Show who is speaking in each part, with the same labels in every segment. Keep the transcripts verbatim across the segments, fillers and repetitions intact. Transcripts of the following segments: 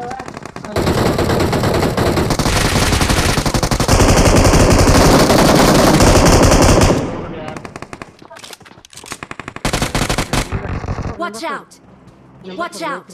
Speaker 1: Watch out! Watch out!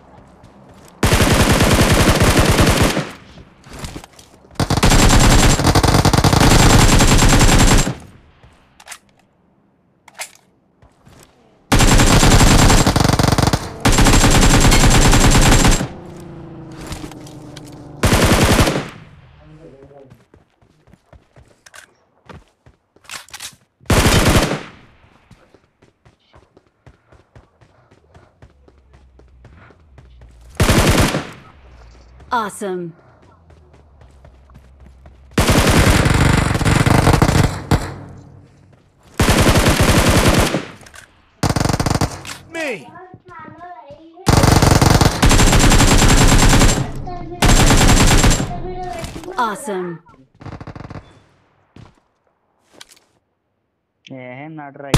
Speaker 1: Awesome.
Speaker 2: Me.
Speaker 1: Awesome.
Speaker 3: Yeah, not right.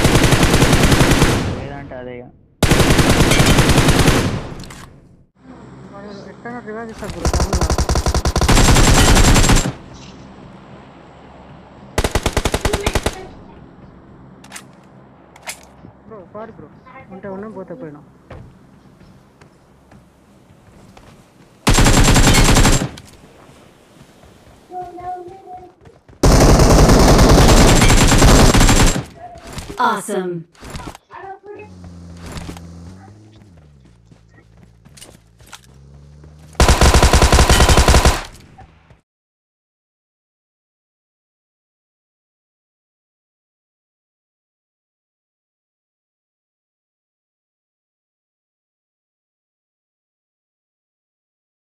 Speaker 4: ఎక్కడ revive ఇస్తారు bro టౌన్లో. Bro sorry bro ఉంటే ఉన్నాం పోతే పోయినాం.
Speaker 1: Awesome.